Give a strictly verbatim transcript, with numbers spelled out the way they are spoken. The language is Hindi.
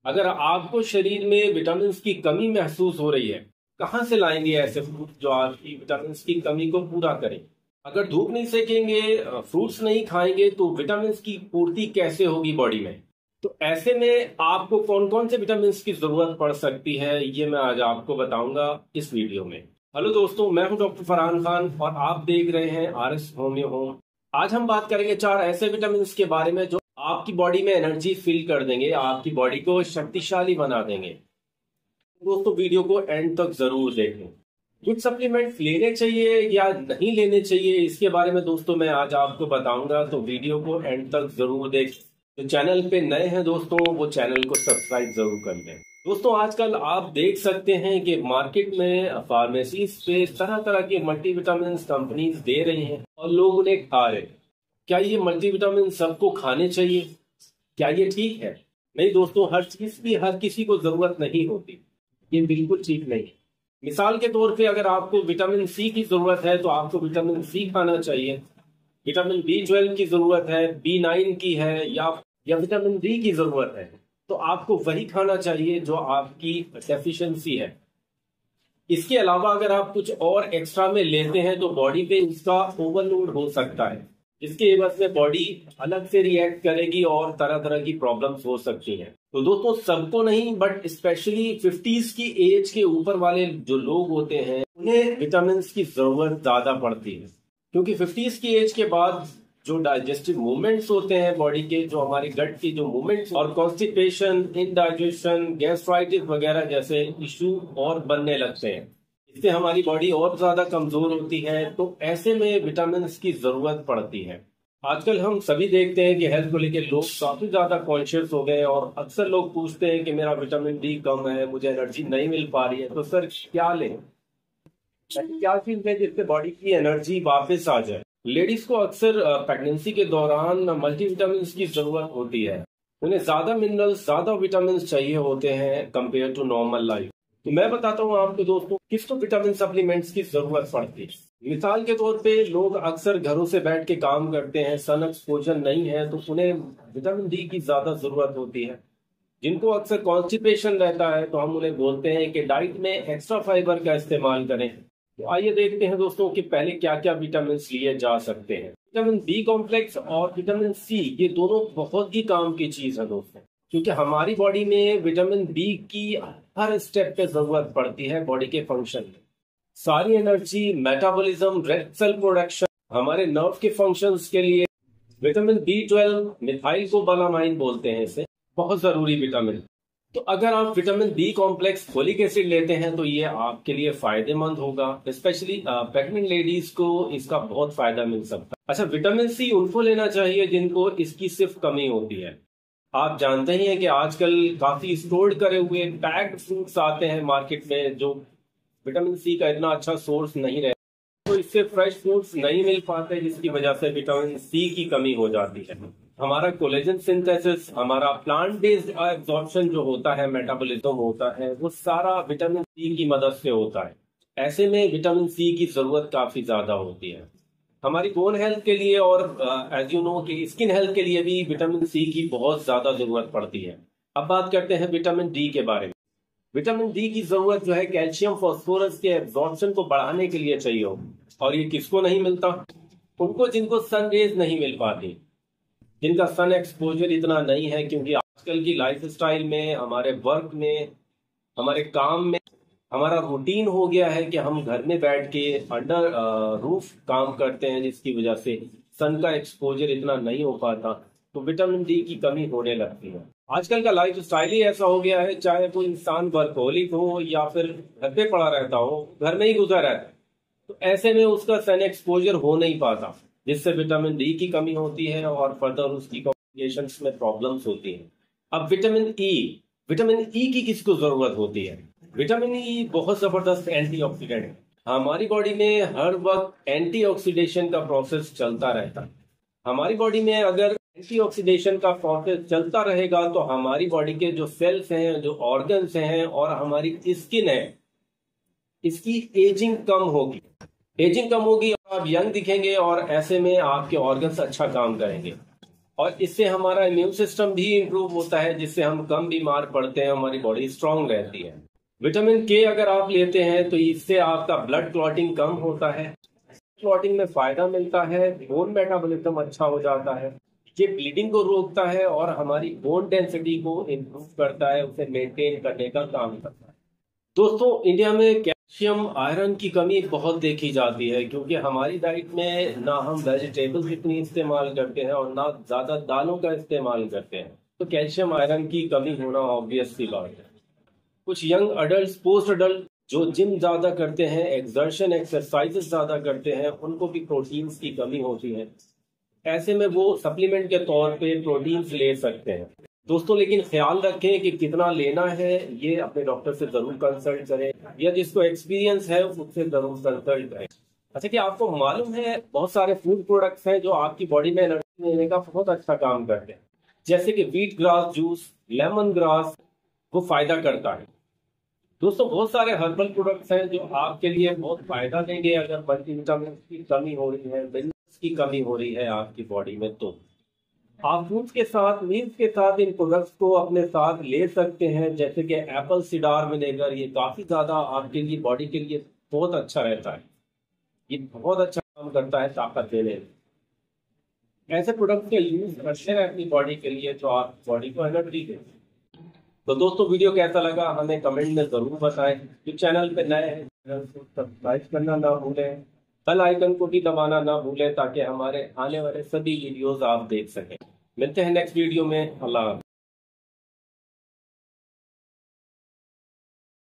अगर आपको शरीर में विटामिन की कमी महसूस हो रही है, कहाँ से लाएंगे ऐसे फ्रूट जो आपकी विटामिन की कमी को पूरा करें। अगर धूप नहीं सेकेंगे, फ्रूट्स नहीं खाएंगे तो विटामिन की पूर्ति कैसे होगी बॉडी में। तो ऐसे में आपको कौन कौन से विटामिन की जरूरत पड़ सकती है, ये मैं आज आपको बताऊंगा इस वीडियो में। हेलो दोस्तों, मैं हूं डॉक्टर फरहान खान और आप देख रहे हैं आर एस होम्यो होम। आज हम बात करेंगे चार ऐसे विटामिन के बारे में जो आपकी बॉडी में एनर्जी फिल कर देंगे, आपकी बॉडी को शक्तिशाली बना देंगे। दोस्तों वीडियो को एंड तक जरूर देखें। कुछ सप्लीमेंट्स लेने चाहिए या नहीं लेने चाहिए, इसके बारे में दोस्तों मैं आज आपको बताऊंगा, तो वीडियो को एंड तक जरूर देखें। जो चैनल पे नए हैं दोस्तों, वो चैनल को सब्सक्राइब जरूर कर लें। दोस्तों आजकल आप देख सकते हैं कि मार्केट में फार्मेसीज पे तरह तरह के मल्टीविटामिन कंपनीज दे रही हैं और लोग उन्हें खा रहे हैं। क्या ये मल्टीविटामिन सबको खाने चाहिए? क्या ये ठीक है? नहीं दोस्तों, हर चीज की हर किसी को जरूरत नहीं होती, ये बिल्कुल ठीक नहीं है। मिसाल के तौर पे अगर आपको विटामिन सी की जरूरत है तो आपको विटामिन सी खाना चाहिए। विटामिन बी ट्वेल्व की जरूरत है, बी नाइन की है, या या विटामिन डी की जरूरत है, तो आपको वही खाना चाहिए जो आपकी डेफिशिएंसी है। इसके अलावा अगर आप कुछ और एक्स्ट्रा में लेते हैं तो बॉडी पे इसका ओवरलोड हो सकता है, जिसके एवज में बॉडी अलग से रिएक्ट करेगी और तरह तरह की प्रॉब्लम्स हो सकती हैं। तो दोस्तों सबको नहीं, बट स्पेशली फिफ्टीज की एज के ऊपर वाले जो लोग होते हैं उन्हें विटामिन की जरूरत ज्यादा पड़ती है, क्योंकि फिफ्टीज की एज के बाद जो डाइजेस्टिव मूवमेंट्स होते हैं बॉडी के, जो हमारी गट की जो मूवमेंट्स और कॉन्स्टिपेशन, इनडाइजेशन, गैस्ट्राइटिस वगैरह जैसे इश्यू और बनने लगते हैं। इससे हमारी बॉडी और ज्यादा कमजोर होती है, तो ऐसे में विटामिन की जरूरत पड़ती है। आजकल हम सभी देखते हैं कि हेल्थ को लेकर लोग काफी ज्यादा कॉन्शियस हो गए और अक्सर लोग पूछते हैं कि मेरा विटामिन डी कम है, मुझे एनर्जी नहीं मिल पा रही है, तो सर क्या लें, क्या चीज है जिससे बॉडी की एनर्जी वापस आ जाए। लेडीज को अक्सर प्रेगनेंसी के दौरान मल्टीविटामिन की जरूरत होती है। उन्हें ज्यादा मिनरल्स, ज्यादा विटामिन चाहिए होते हैं कंपेयर टू नॉर्मल लाइफ। तो मैं बताता हूँ आपको दोस्तों किसको विटामिन सप्लीमेंट्स की जरूरत पड़ती है। मिसाल के तौर पे लोग अक्सर घरों से बैठ के काम करते हैं, सन एक्सपोजर नहीं है, तो उन्हें विटामिन डी की ज्यादा जरूरत होती है। जिनको अक्सर कॉन्स्टिपेशन रहता है तो हम उन्हें बोलते हैं कि डाइट में एक्स्ट्रा फाइबर का इस्तेमाल करें। तो आइए देखते हैं दोस्तों कि पहले क्या क्या विटामिन लिए जा सकते हैं। विटामिन बी कॉम्प्लेक्स और विटामिन सी, ये दोनों बहुत ही काम की चीज है दोस्तों, क्योंकि हमारी बॉडी में विटामिन बी की हर स्टेप पे जरूरत पड़ती है बॉडी के फंक्शन में। सारी energy, metabolism, red cell production, हमारे नर्व के फंक्शंस के लिए vitamin B twelve, methyl cobalamin बोलते हैं इसे, बहुत जरूरी विटामिन। तो अगर आप vitamin B complex folic acid लेते हैं तो ये आपके लिए फायदेमंद होगा, स्पेशली प्रेग्नेंट लेडीज को इसका बहुत फायदा मिल सकता है। अच्छा, विटामिन सी उनको लेना चाहिए जिनको इसकी सिर्फ कमी होती है। आप जानते ही हैं कि आजकल काफी स्टोर्ड करे हुए पैक्ड फ्रूट्स आते हैं मार्केट में, जो विटामिन सी का इतना अच्छा सोर्स नहीं रहता, तो इससे फ्रेश फ्रूट्स नहीं मिल पाते, जिसकी वजह से विटामिन सी की कमी हो जाती है। हमारा कोलेजन सिंथेसिस, हमारा प्लांट बेस्ड एब्जॉर्प्शन जो होता है, मेटाबॉलिज्म होता है, वो सारा विटामिन सी की मदद से होता है। ऐसे में विटामिन सी की जरूरत काफी ज्यादा होती है। हमारी बोन हेल्थ के लिए और एज यू नो कि स्किन हेल्थ के लिए भी विटामिन सी की बहुत ज्यादा जरूरत पड़ती है। अब बात करते हैं विटामिन डी के बारे में। विटामिन डी की जरूरत जो है कैल्शियम फॉस्फोरस के एब्जॉर्प्शन को बढ़ाने के लिए चाहिए हो, और ये किसको नहीं मिलता? उनको जिनको सन रेज नहीं मिल पाती, जिनका सन एक्सपोजर इतना नहीं है, क्योंकि आजकल की लाइफ स्टाइल में, हमारे वर्क में, हमारे काम में हमारा रूटीन हो गया है कि हम घर में बैठ के अंडर रूफ काम करते हैं, जिसकी वजह से सन का एक्सपोजर इतना नहीं हो पाता, तो विटामिन डी की कमी होने लगती है। आजकल का लाइफ स्टाइल ही ऐसा हो गया है, चाहे कोई इंसान वर्कहोलिक हो या फिर घर पे पड़ा रहता हो, घर में ही गुजर रहता है, तो ऐसे में उसका सन एक्सपोजर हो नहीं पाता, जिससे विटामिन डी की कमी होती है और फर्दर उसकी कॉम्प्लिकेशंस में प्रॉब्लम्स होती हैं। अब विटामिन ई, विटामिन ई की किसको जरूरत होती है? विटामिन ई बहुत जबरदस्त एंटीऑक्सीडेंट है। हमारी बॉडी में हर वक्त एंटीऑक्सीडेशन का प्रोसेस चलता रहता है। हमारी बॉडी में अगर एंटीऑक्सीडेशन का प्रोसेस चलता रहेगा तो हमारी बॉडी के जो सेल्स हैं, जो ऑर्गन्स हैं और हमारी स्किन है, इसकी एजिंग कम होगी। एजिंग कम होगी और आप यंग दिखेंगे और ऐसे में आपके ऑर्गन्स अच्छा काम करेंगे। और इससे हमारा इम्यून सिस्टम भी इम्प्रूव होता है, जिससे हम कम बीमार पड़ते हैं, हमारी बॉडी स्ट्रांग रहती है। विटामिन के अगर आप लेते हैं तो इससे आपका ब्लड क्लॉटिंग कम होता है, क्लॉटिंग में फायदा मिलता है, बोन मेटाबॉलिज्म अच्छा हो जाता है, ये ब्लीडिंग को रोकता है और हमारी बोन डेंसिटी को इम्प्रूव करता है, उसे मेंटेन करने का काम करता है। दोस्तों, इंडिया में कैल्शियम आयरन की कमी बहुत देखी जाती है, क्योंकि हमारी डाइट में ना हम वेजिटेबल्स इतनी इस्तेमाल करते हैं और ना ज्यादा दालों का इस्तेमाल करते हैं, तो कैल्शियम आयरन की कमी होना ऑब्वियस सी बात है। कुछ यंग अडल्ट, पोस्ट अडल्ट जो जिम ज्यादा करते हैं, एक्सर्शन एक्सरसाइजेस ज्यादा करते हैं, उनको भी प्रोटीन्स की कमी होती है। ऐसे में वो सप्लीमेंट के तौर पे प्रोटीन्स ले सकते हैं। दोस्तों, लेकिन ख्याल रखें कि कितना लेना है ये अपने डॉक्टर से जरूर कंसल्ट करें, या जिसको एक्सपीरियंस है उससे जरूर कंसल्ट करें। अच्छा, कि आपको मालूम है बहुत सारे फूड प्रोडक्ट्स हैं जो आपकी बॉडी में एनर्जी देने का बहुत अच्छा काम करते हैं, जैसे कि wheat grass juice, lemon grass, वो फायदा करता है। दोस्तों, बहुत सारे हर्बल प्रोडक्ट्स हैं जो आपके लिए बहुत फायदा देंगे अगर मल्टीविटामिन की कमी हो रही है, मिनरल्स की कमी हो रही है आपकी बॉडी में। तो आप फ्रूट्स के साथ, मील्स के साथ इन प्रोडक्ट्स को अपने साथ ले सकते हैं, जैसे कि एप्पल सीडर विनेगर। ये काफी ज्यादा आपके लिए, बॉडी के लिए बहुत अच्छा रहता है, ये बहुत अच्छा काम करता है ताकत देने में। ऐसे प्रोडक्ट्स के यूज करते हैं अपनी बॉडी के लिए जो आप बॉडी को एनर्जी दे। तो दोस्तों, वीडियो कैसा लगा हमें कमेंट में जरूर बताएं। जो चैनल पे नए हैं, चैनल को सब्सक्राइब करना ना भूलें, बेल आइकन को भी दबाना ना भूलें, ताकि हमारे आने वाले सभी वीडियोस आप देख सकें। मिलते हैं नेक्स्ट वीडियो में। अल्लाह।